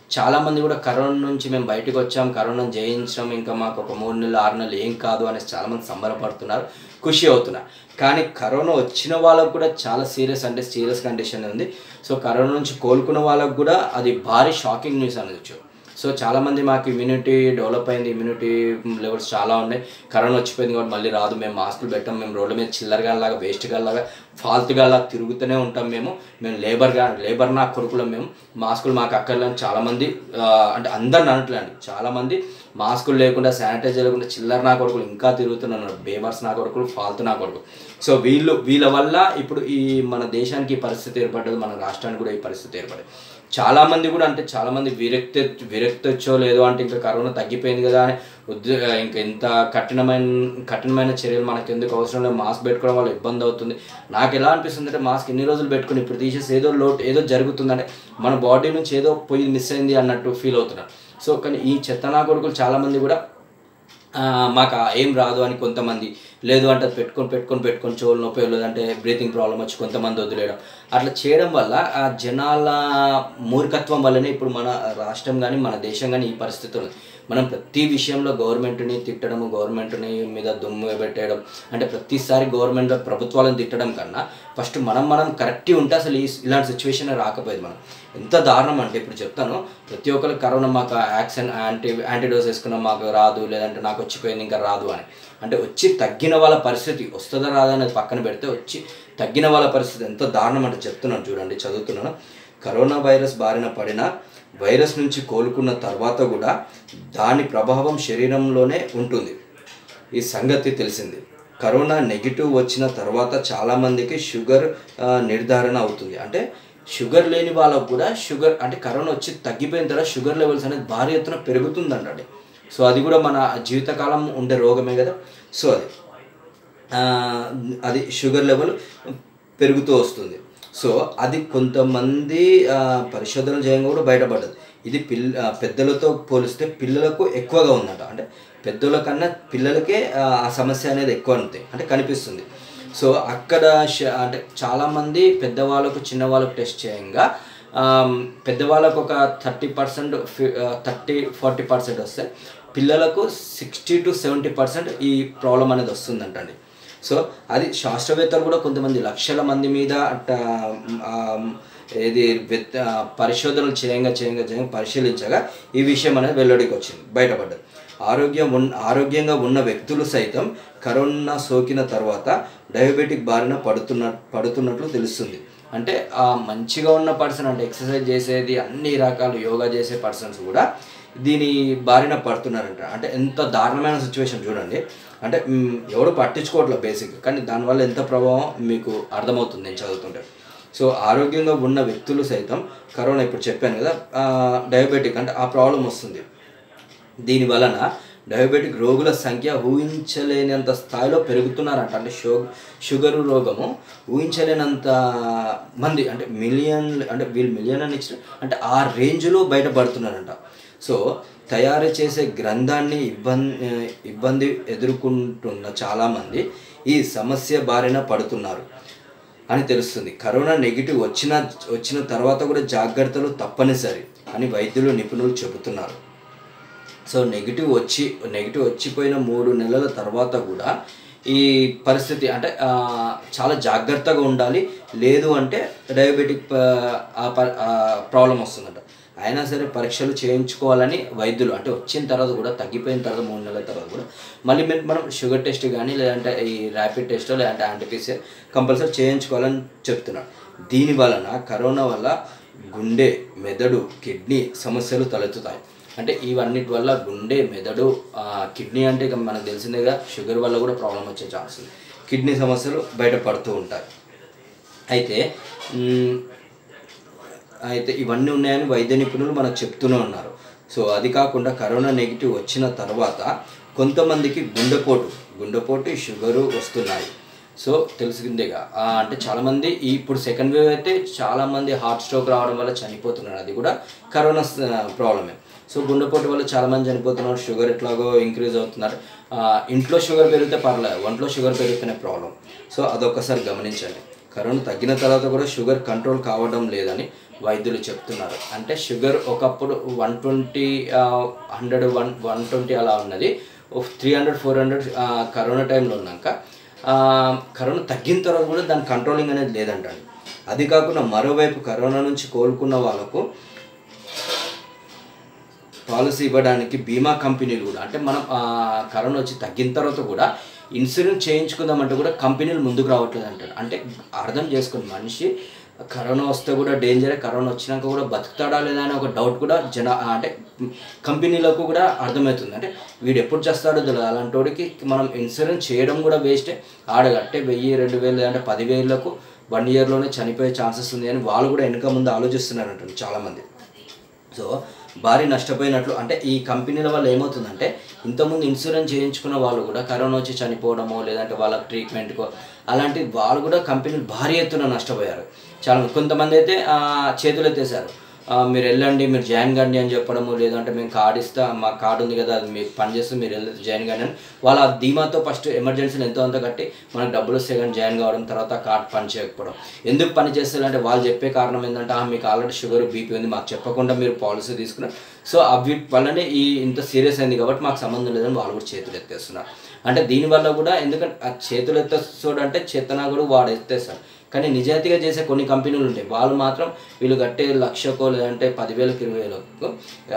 చాలామంది కూడా కరోనా నుంచి మేము బయటకు వచ్చాం, కరోనాను జయించాం, ఇంకా మాకు ఒక 3 నెలలు 6 నెలలు ఏం కాదు అనేసి చాలామంది సంబరపడుతున్నారు, ఖుషి అవుతున్నారు. కానీ కరోనా వచ్చిన వాళ్ళకు కూడా చాలా సీరియస్ కండిషన్ ఉంది. సో కరోనా నుంచి కోలుకున్న వాళ్ళకు కూడా అది భారీ షాకింగ్ న్యూస్ అనొచ్చు. సో చాలామంది మాకు ఇమ్యూనిటీ డెవలప్ అయింది, ఇమ్యూనిటీ లెవెల్స్ చాలా ఉన్నాయి, కరోనా వచ్చిపోయింది కాబట్టి మళ్ళీ రాదు, మేము మాస్కులు పెట్టాం, మేము రోడ్ల మీద చిల్లరగాల్లాగా వేస్ట్గాల్లాగా ఫాల్తుగాల్లాగా తిరుగుతూనే ఉంటాం, మేము లేబర్ నా కొడుకులం, మేము మాస్కులు మాకు అక్కర్లేని చాలామంది అంటే అందరిని అనట్లేండి, చాలామంది మాస్కులు లేకుండా శానిటైజర్ లేకుండా చిల్లర నా కొడుకులు ఇంకా తిరుగుతున్నారు, బేవర్స్ నా కొడుకులు, ఫాల్తు నా కొడుకు. సో వీళ్ళ వల్ల ఇప్పుడు ఈ మన దేశానికి ఈ పరిస్థితి ఏర్పడ్డది, మన రాష్ట్రానికి కూడా ఈ పరిస్థితి ఏర్పడింది. చాలామంది కూడా అంటే చాలామంది విరక్తి వచ్చో లేదో అంటే ఇంకా కరోనా తగ్గిపోయింది కదా అని ఇంకా ఇంత కఠినమైన చర్యలు మనకు ఎందుకు అవసరం లేదు, మాస్క్ పెట్టుకోవడం వల్ల ఇబ్బంది అవుతుంది. నాకు ఎలా అనిపిస్తుంది అంటే మాస్క్ ఇన్ని రోజులు పెట్టుకుని ఇప్పుడు తీసేసి ఏదో జరుగుతుందంటే మన బాడీ నుంచి ఏదో పోయి మిస్ అయింది అన్నట్టు ఫీల్ అవుతున్నారు. సో కానీ ఈ చెత్తనా కొడుకులు చాలామంది కూడా మాకు ఏం రాదు అని కొంతమంది, లేదు అంటే అది పెట్టుకొని చెవులు నొప్పి, లేదంటే బ్రీతింగ్ ప్రాబ్లం వచ్చి కొంతమంది వదిలేయడం, అట్లా చేయడం వల్ల ఆ జనాల మూర్ఖత్వం వల్లనే ఇప్పుడు మన రాష్ట్రం కానీ మన దేశం కానీ ఈ పరిస్థితి ఉంది. మనం ప్రతి విషయంలో గవర్నమెంట్ని తిట్టడము, గవర్నమెంట్ని మీద దుమ్ము పెట్టేయడం, అంటే ప్రతిసారి గవర్నమెంట్ ప్రభుత్వాలను తిట్టడం కన్నా ఫస్ట్ మనం కరెక్ట్గా ఉంటే అసలు ఇలాంటి సిచ్యువేషన్ రాకపోయేది. మనం ఎంత దారుణం అంటే ఇప్పుడు చెప్తాను, ప్రతి ఒక్కరికి కరోనా మాకు యాంటీడోస్ వేసుకున్నాం మాకు రాదు, లేదంటే నాకు వచ్చిపోయింది ఇంకా రాదు అని, అంటే వచ్చి తగ్గిన వాళ్ళ పరిస్థితి వస్తుందా రాదా అనేది పక్కన పెడితే వచ్చి తగ్గిన వాళ్ళ పరిస్థితి ఎంత దారుణం అంటే చెప్తున్నాను చూడండి, చదువుతున్నాను. కరోనా వైరస్ బారిన పడిన వైరస్ నుంచి కోలుకున్న తర్వాత కూడా దాని ప్రభావం శరీరంలోనే ఉంటుంది, ఈ సంగతి తెలిసింది. కరోనా నెగిటివ్ వచ్చిన తర్వాత చాలామందికి షుగర్ నిర్ధారణ అవుతుంది. అంటే షుగర్ లేని వాళ్ళకు కూడా షుగర్ అంటే కరోనా వచ్చి తగ్గిపోయిన తర్వాత షుగర్ లెవెల్స్ అనేది భారీ ఎత్తున పెరుగుతుందండి. సో అది కూడా మన జీవితకాలం ఉండే రోగమే కదా. సో అది షుగర్ లెవెల్ పెరుగుతూ వస్తుంది. సో అది కొంతమంది పరిశోధనలు చేయంగా కూడా బయటపడ్డది. ఇది పెద్దలతో పోలిస్తే పిల్లలకు ఎక్కువగా ఉందంట. అంటే పెద్దల కన్నా పిల్లలకే ఆ సమస్య అనేది ఎక్కువ ఉంది అంటే కనిపిస్తుంది. సో అక్కడ అంటే చాలామంది పెద్దవాళ్ళకు చిన్నవాళ్ళకు టెస్ట్ చేయంగా పెద్దవాళ్ళకు ఒక 30% 40% వస్తే పిల్లలకు 60 to 70% ఈ ప్రాబ్లం అనేది వస్తుందంటండి. సో అది శాస్త్రవేత్తలు కూడా కొంతమంది లక్షల మంది మీద పరిశోధనలు చేయంగా పరిశీలించగా ఈ విషయం అనేది వెల్లడికి వచ్చింది, బయటపడ్డది. ఆరోగ్యంగా ఉన్న వ్యక్తులు సైతం కరోనా సోకిన తర్వాత డయాబెటిక్ బారిన పడుతున్నట్లు తెలుస్తుంది. అంటే మంచిగా ఉన్న పర్సన్ అంటే ఎక్సర్సైజ్ చేసేది అన్ని రకాలు యోగా చేసే పర్సన్స్ కూడా దీని బారిన పడుతున్నారంట. అంటే ఎంత దారుణమైన సిచ్యువేషన్ చూడండి. అంటే ఎవరు పట్టించుకోవట్లేదు బేసిక్, కానీ దానివల్ల ఎంత ప్రభావం మీకు అర్థమవుతుంది నేను చదువుతుంటే. సో ఆరోగ్యంగా ఉన్న వ్యక్తులు సైతం కరోనా ఇప్పుడు చెప్పాను కదా డయాబెటిక్ అంటే ఆ ప్రాబ్లం వస్తుంది. దీని వలన డయాబెటిక్ రోగుల సంఖ్య ఊహించలేనంత స్థాయిలో పెరుగుతున్నారంట. అంటే షుగరు రోగము ఊహించలేనంత మంది అంటే మిలియన్ అని ఇచ్చిన అంటే ఆ రేంజ్లో బయటపడుతున్నారంట. సో తయారు చేసే గ్రంథాన్ని ఇబ్బంది ఎదుర్కొంటున్న చాలామంది ఈ సమస్య బారిన పడుతున్నారు అని తెలుస్తుంది. కరోనా నెగిటివ్ వచ్చిన తర్వాత కూడా జాగ్రత్తలు తప్పనిసరి అని వైద్యులు నిపుణులు చెబుతున్నారు. సో నెగిటివ్ వచ్చిపోయిన 3 నెలల తర్వాత కూడా ఈ పరిస్థితి అంటే చాలా జాగ్రత్తగా ఉండాలి, లేదు అంటే డయాబెటిక్ ప్రాబ్లం వస్తుందంట. అయినా సరే పరీక్షలు చేయించుకోవాలని వైద్యులు అంటే వచ్చిన తర్వాత కూడా తగ్గిపోయిన తర్వాత 3 నెలల తర్వాత కూడా మళ్ళీ మనం షుగర్ టెస్ట్ కానీ లేదంటే ఈ ర్యాపిడ్ టెస్ట్ లేదంటే యాంటీపీసీఆర్ కంపల్సరీ చేయించుకోవాలని చెప్తున్నారు. దీని వలన కరోనా వల్ల గుండె, మెదడు, కిడ్నీ సమస్యలు తలెత్తుతాయి. అంటే ఇవన్నిటి వల్ల గుండె, మెదడు, కిడ్నీ అంటే ఇక మనకు తెలిసిందేగా షుగర్ వల్ల కూడా ప్రాబ్లం వచ్చే ఛాన్స్ ఉంది. కిడ్నీ సమస్యలు బయటపడుతూ ఉంటాయి. అయితే ఇవన్నీ ఉన్నాయని వైద్య నిపుణులు మనకు చెప్తూనే ఉన్నారు. సో అది కాకుండా కరోనా నెగిటివ్ వచ్చిన తర్వాత కొంతమందికి గుండెపోటు షుగరు వస్తున్నాయి. సో తెలిసిందేగా అంటే చాలామంది ఇప్పుడు సెకండ్ వేవ్ అయితే చాలామంది హార్ట్ స్ట్రోక్ రావడం వల్ల చనిపోతున్నారు, అది కూడా కరోనా ప్రాబ్లమే. సో గుండెపోటు వల్ల చాలామంది చనిపోతున్నారు, షుగర్ ఎట్లాగో ఇంక్రీజ్ అవుతున్నారు. ఇంట్లో షుగర్ పెరిగితే పర్లేదు, ఒంట్లో షుగర్ పెరిగితేనే ప్రాబ్లం. సో అదొక్కసారి గమనించండి. కరోనా తగ్గిన తర్వాత కూడా షుగర్ కంట్రోల్ కావడం లేదని వైద్యులు చెప్తున్నారు. అంటే షుగర్ ఒకప్పుడు 120 100 120 అలా ఉన్నది. 300 400 కరోనా టైంలో ఉన్నాక కరోనా తగ్గిన తర్వాత కూడా దాని కంట్రోలింగ్ అనేది లేదంటండి. అది కాకుండా మరోవైపు కరోనా నుంచి కోలుకున్న వాళ్ళకు పాలసీ ఇవ్వడానికి బీమా కంపెనీలు కూడా, అంటే మనం కరోనా వచ్చి తగ్గిన తర్వాత కూడా ఇన్సూరెన్స్ చేయించుకుందామంటే కూడా కంపెనీలు ముందుకు రావట్లేదు అంటారు. అంటే అర్థం చేసుకుని మనిషి కరోనా వస్తే కూడా డేంజరే, కరోనా వచ్చినాక కూడా బతుకుతాడా లేదా అనే ఒక డౌట్ కూడా అంటే కంపెనీలకు కూడా అర్థమవుతుంది. అంటే వీడు ఎప్పుడు చేస్తాడో తెలియదు, అలాంటి వాడికి మనం ఇన్సూరెన్స్ చేయడం కూడా వేస్టే. ఆడగట్టే 1000 2000 అంటే 10,000లకు 1 ఇయర్లోనే చనిపోయే ఛాన్సెస్ ఉంది అని వాళ్ళు కూడా వెనక ముందు ఆలోచిస్తున్నారంట చాలామంది. సో భారీ నష్టపోయినట్లు. అంటే ఈ కంపెనీల వల్ల ఏమవుతుందంటే ఇంతకుముందు ఇన్సూరెన్స్ చేయించుకున్న వాళ్ళు కూడా కరోనా వచ్చి చనిపోవడమో లేదంటే వాళ్ళకి ట్రీట్మెంట్కో అలాంటి వాళ్ళు కూడా కంపెనీలు భారీ ఎత్తున నష్టపోయారు. చాలా కొంతమంది అయితే చేతులు ఎత్తేసారు, మీరు వెళ్ళండి, మీరు జాయిన్ కండి అని చెప్పడము, లేదంటే మేము కార్డు ఇస్తా, మా కార్డు ఉంది కదా అది మీకు పనిచేస్తే మీరు వెళ్ళి జాయిన్ కండి అని వాళ్ళ ధీమాతో ఫస్ట్ ఎమర్జెన్సీలు ఎంతో అంత కట్టి మనకు డబ్బులు వస్తే కానీ జాయిన్ కావడం, తర్వాత కార్డు పని చేయకపోవడం. ఎందుకు పని చేస్తారంటే వాళ్ళు చెప్పే కారణం ఏంటంటే మీకు ఆల్రెడీ షుగర్ బీపీ ఉంది, మాకు చెప్పకుండా మీరు పాలసీ తీసుకున్నారు, సో అవి వల్లనే ఇంత సీరియస్ అయింది కాబట్టి మాకు సంబంధం లేదని వాళ్ళు కూడా చేతులు ఎత్తేస్తున్నారు. అంటే దీనివల్ల కూడా, ఎందుకంటే ఆ చేతులు ఎత్తేస్తాడంటే చేతనాగుడు వాడు ఎత్తేస్తాడు, కానీ నిజాయితీగా చేసే కొన్ని కంపెనీలు ఉంటాయి, వాళ్ళు మాత్రం వీళ్ళు కట్టే 1,00,000కో లేదంటే 10,000కి 20,000కో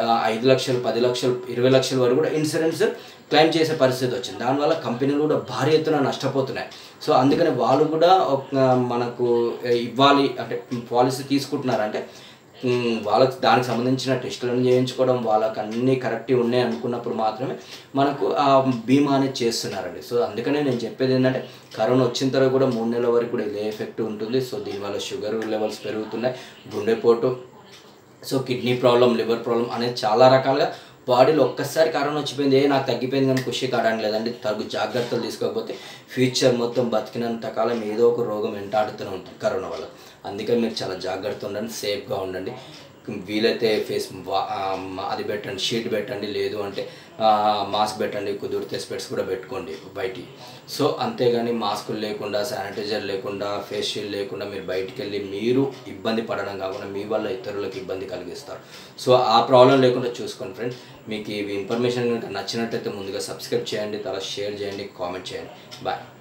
5 లక్షలు 10 లక్షలు 20 లక్షల వరకు కూడా ఇన్సూరెన్స్ క్లెయిమ్ చేసే పరిస్థితి వచ్చింది. దానివల్ల కంపెనీలు కూడా భారీ ఎత్తున నష్టపోతున్నాయి. సో అందుకని వాళ్ళు కూడా మనకు ఇవ్వాలి అంటే పాలసీ తీసుకుంటున్నారంటే వాళ్ళకి దానికి సంబంధించిన టెస్టులను చేయించుకోవడం, వాళ్ళకి అన్నీ కరెక్ట్గా ఉన్నాయి అనుకున్నప్పుడు మాత్రమే మనకు ఆ బీమా అనేది చేస్తున్నారండి. సో అందుకనే నేను చెప్పేది ఏంటంటే కరోనా వచ్చిన తర్వాత కూడా 3 నెలల వరకు కూడా ఇదే ఎఫెక్ట్ ఉంటుంది. సో దీనివల్ల షుగర్ లెవెల్స్ పెరుగుతున్నాయి, గుండెపోటు, so kidney problem, liver problem అనేది చాలా రకాలుగా బాడీలో ఒక్కసారి కరోనా వచ్చిపోయింది నాకు తగ్గిపోయింది కానీ ఖుషి కావడానికి లేదండి. తగు జాగ్రత్తలు తీసుకోకపోతే ఫ్యూచర్ మొత్తం బతికినంత కాలం ఏదో ఒక రోగం వెంటాడుతూనే ఉంటుంది కరోనా వల్ల. అందుకని మీరు చాలా జాగ్రత్తగా ఉండండి, సేఫ్గా ఉండండి. వీలైతే ఫేస్ అది పెట్టండి, షీట్ పెట్టండి, లేదు అంటే మాస్క్ పెట్టండి, కుదిరితే స్పెట్స్ కూడా పెట్టుకోండి బయటికి. సో అంతేగాని మాస్కులు లేకుండా, శానిటైజర్ లేకుండా, ఫేస్ షీల్డ్ లేకుండా మీరు బయటికి వెళ్ళి మీరు ఇబ్బంది పడడం కాకుండా మీ వల్ల ఇతరులకు ఇబ్బంది కలిగిస్తారు. సో ఆ ప్రాబ్లం లేకుండా చూసుకోండి ఫ్రెండ్స్. మీకు ఈ ఇన్ఫర్మేషన్ కనుక నచ్చినట్టయితే ముందుగా సబ్స్క్రైబ్ చేయండి, తర్వాత షేర్ చేయండి, కామెంట్ చేయండి. బాయ్.